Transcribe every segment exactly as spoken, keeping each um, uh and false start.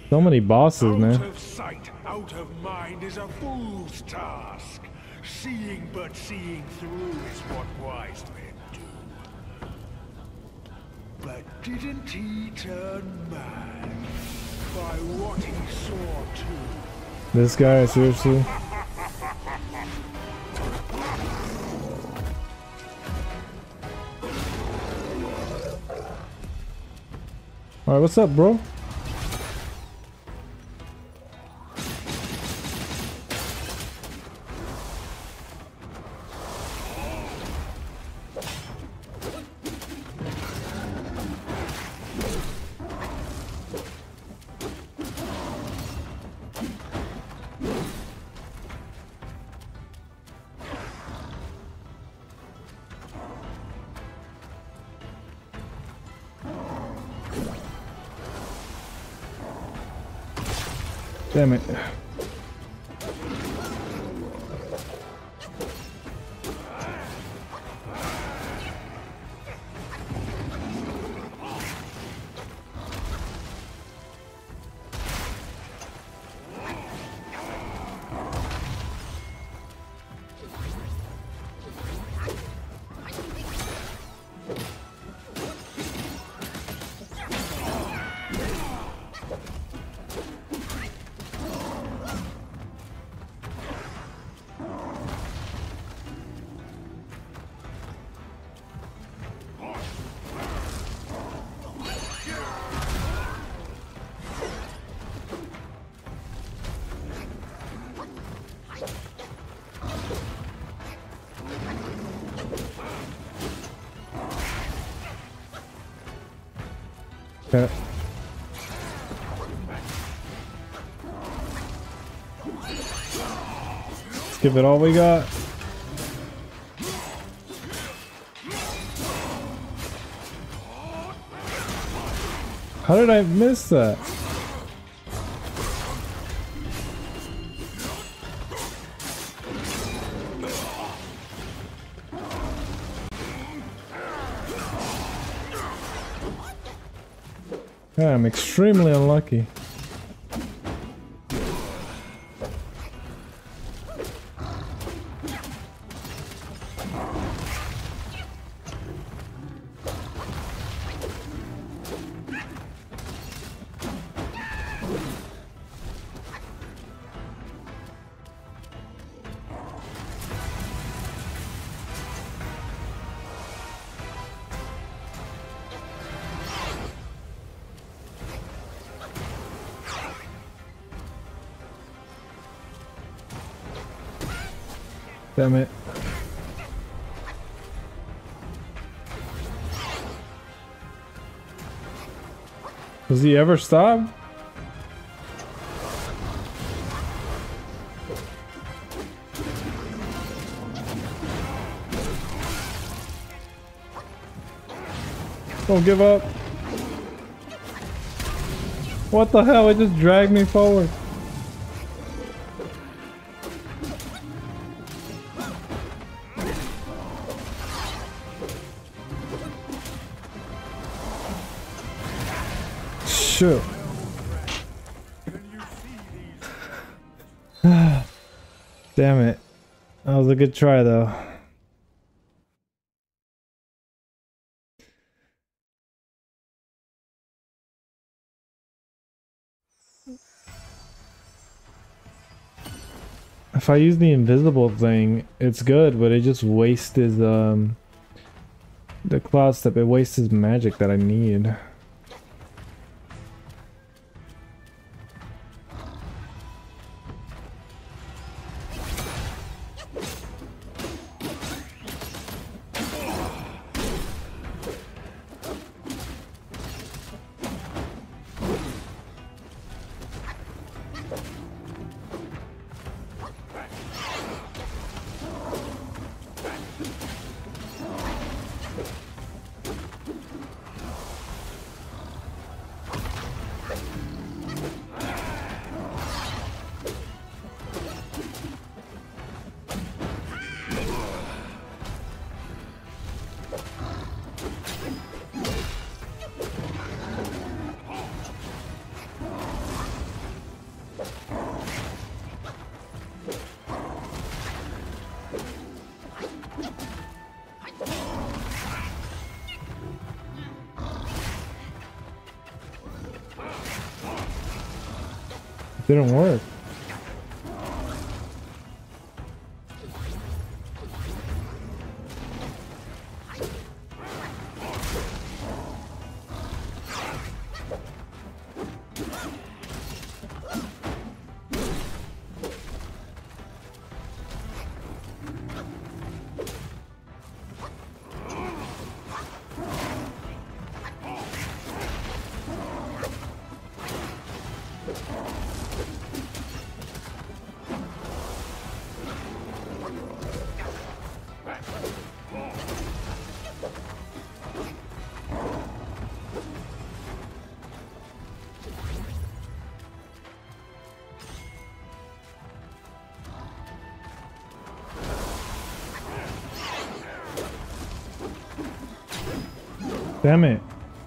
So many bosses, Out man. of sight, out of mind is a fool's task. Seeing but seeing through is what wise men do. But didn't he turn mad by what he saw too? This guy, seriously. Alright, what's up, bro? Damn it. Okay. Let's give it all we got. How did I miss that? Yeah, I'm extremely unlucky. Damn it. Does he ever stop? Don't give up. What the hell? It just dragged me forward. Shoot. Damn it. That was a good try though. If I use the invisible thing, it's good, but it just wastes his, um, the cloud step, it wastes his magic that I need. Didn't work. Damn it.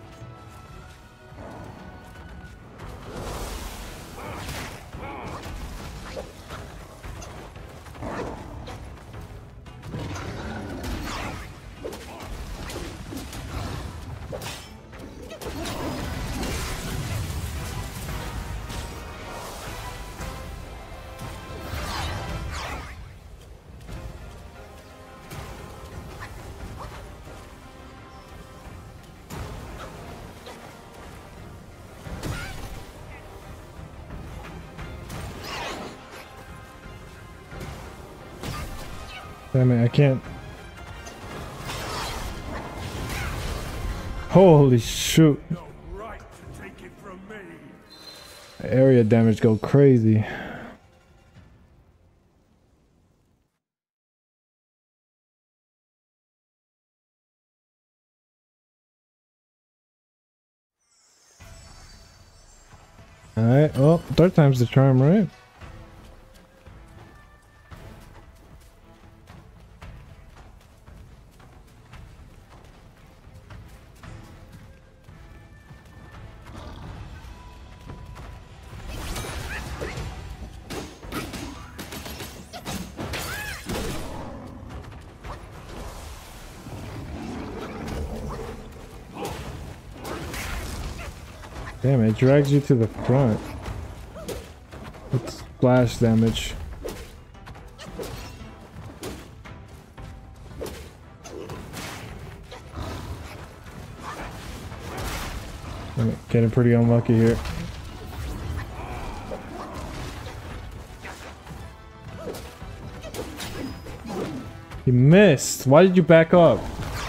Damn it, I can't. Holy shoot. No right to take it from me. Area damage go crazy. Alright, well, third time's the charm, right? Damn, it drags you to the front. It's splash damage. I'm getting pretty unlucky here. You missed! Why did you back up?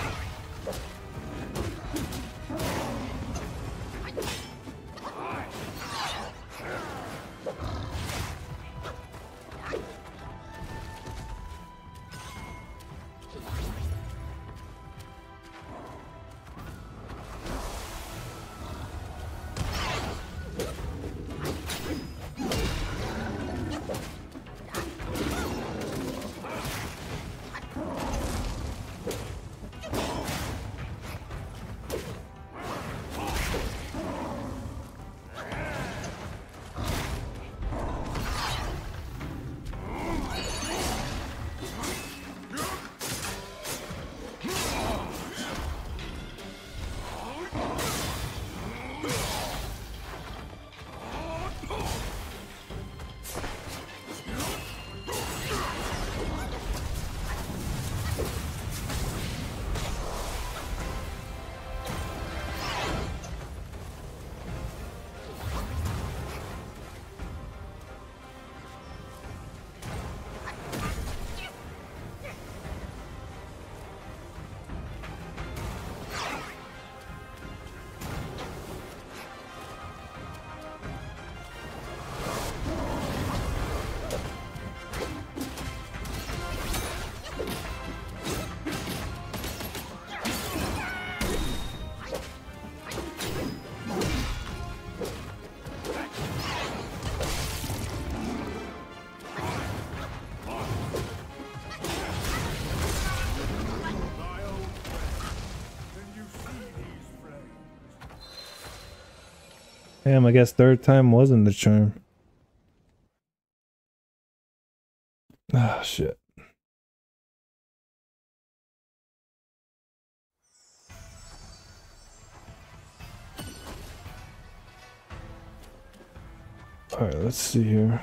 Damn, I guess third time wasn't the charm. Ah, shit. Alright, let's see here.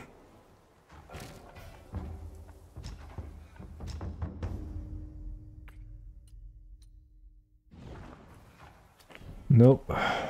Nope.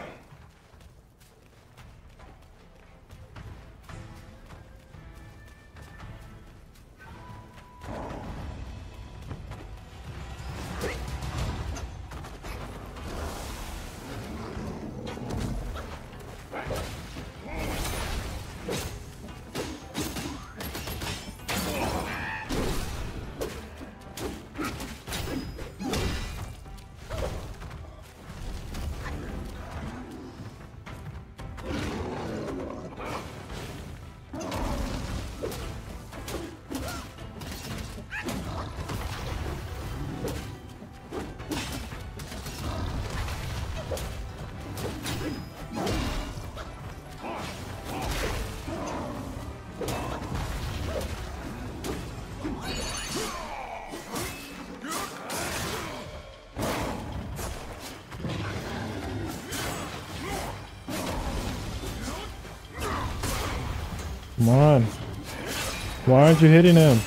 Come on. Why aren't you hitting him?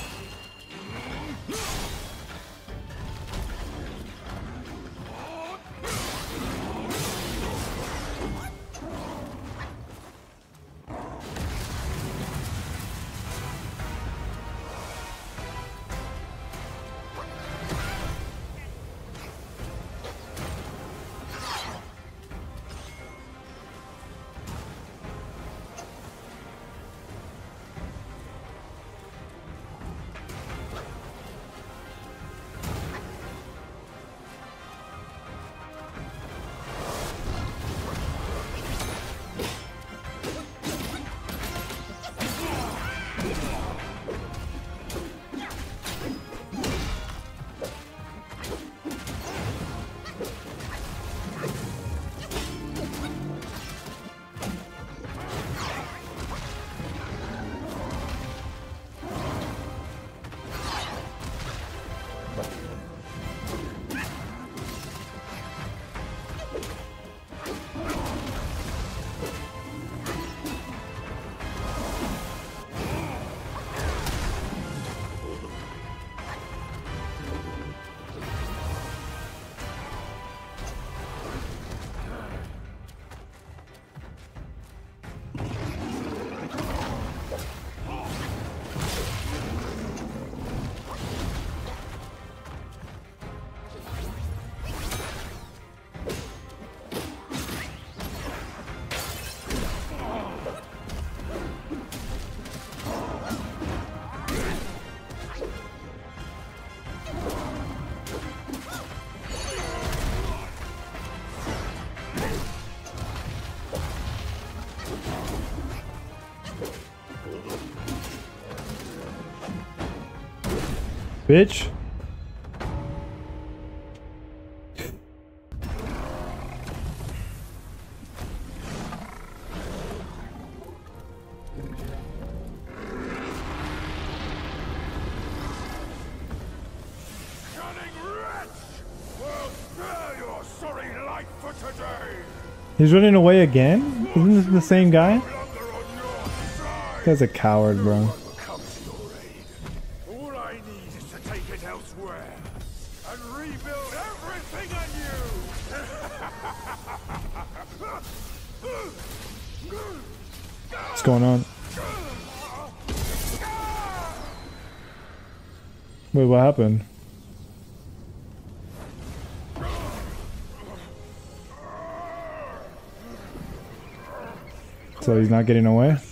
Bitch. He's running away again? Isn't this the same guy? This guy's a coward, bro. What's going on? Wait, what happened? So he's not getting away?